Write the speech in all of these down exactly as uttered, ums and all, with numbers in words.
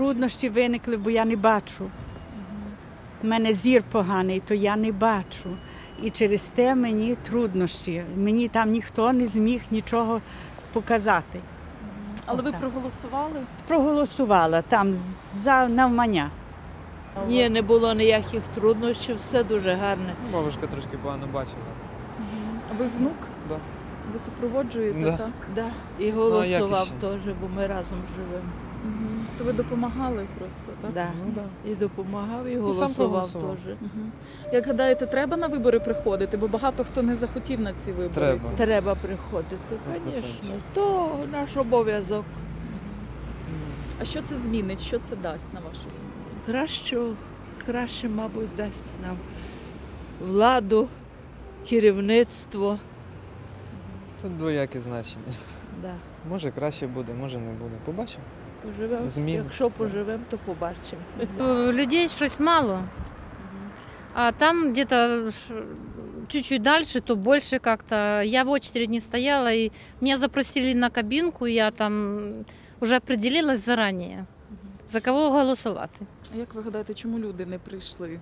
труднощі виникли, бо я не бачу. У мене зір поганий, то я не бачу. І через те мені труднощі. Мені там ніхто не зміг нічого показати. Але ви Отак. проголосували? Проголосувала там за навмання. Ні, не було ніяких труднощів, все дуже гарне. Бабушка трошки погано бачила. А ви внук? Да. Ви супроводжуєте, Да. так? Да. І як голосував іще? теж, бо ми разом живемо. Мгм. То ви допомагали просто, так? Да. Ну, да. І допомагав, і сам голосував проголосував. теж. Мгм. Як гадаєте, треба на вибори приходити? Бо багато хто не захотів на ці вибори. Треба. Треба приходити, Сто процентів. звісно. То наш обов'язок. А що це змінить? Що це дасть на вашу думку? Краще, краще, мабуть, дасть нам владу, керівництво. Тут двояке значення. Да. Може краще буде, може не буде. Побачимо. Поживемо. Зміни. Якщо поживемо, то побачимо. Э, Людей щось мало, а там где-то чуть-чуть дальше, то больше как-то. Я в очередь не стояла, и меня запросили на кабинку, я там уже определилась заранее, за кого голосувати. А як ви гадаєте, чому люди не прийшли?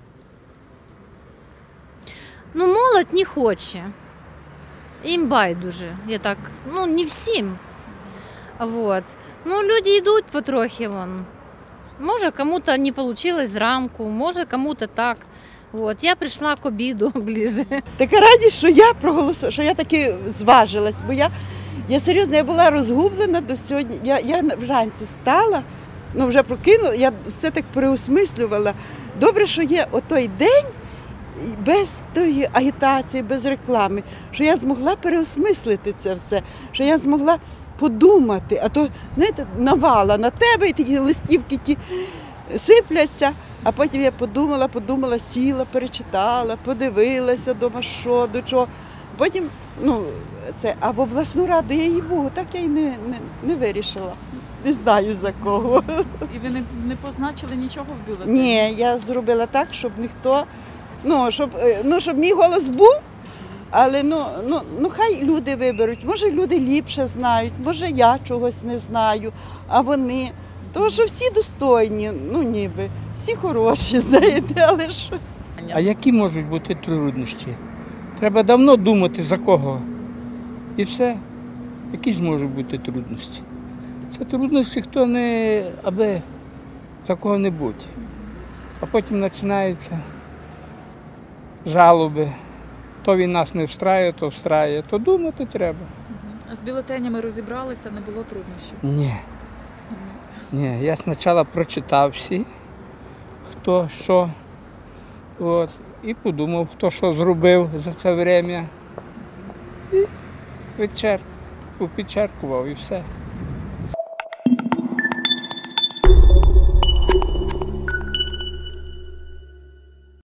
Ну, молодь не хоче. Їм байдуже. Я так, ну, не всім. Вот. Ну, люди йдуть потрохи вон. Може, кому-то не получилось зранку, може, кому-то так. Вот. Я прийшла к обіду ближе. Така радість, що я проголосувала, що я таки зважилась, бо я, я серйозно, я була розгублена до сьогодні. Я, я вранці стала, ну вже прокинула, я все так переосмислювала. Добре, що є отой день без тої агітації, без реклами, що я змогла переосмислити це все, що я змогла подумати, а то, знаєте, навала на тебе, і такі листівки ті сипляться, а потім я подумала, подумала, сіла, перечитала, подивилася дома, що, до чого. Потім, ну, це, а в обласну раду, я їй Богу, так я й не, не, не вирішила. Не знаю за кого. І ви не, не позначили нічого в бюлетені? Ні, я зробила так, щоб ніхто, ну, щоб, е, ну, щоб мій голос був, але ну, ну, ну хай люди виберуть. Може, люди ліпше знають, може, я чогось не знаю, а вони. Тому що всі достойні, ну ніби, всі хороші, знаєте, але ж. А які можуть бути труднощі? Треба давно думати, за кого. І все. Які ж можуть бути трудності? Це трудності, хто не аби за кого-небудь. А потім починаються жалоби. То він нас не встраює, то встраює. То думати треба. А з бюлетенями розібралися, не було труднощів? Ні. Ні, я спочатку прочитав всі, хто що, от, і подумав, хто що зробив за це час. І відчерк, попідчеркував і все.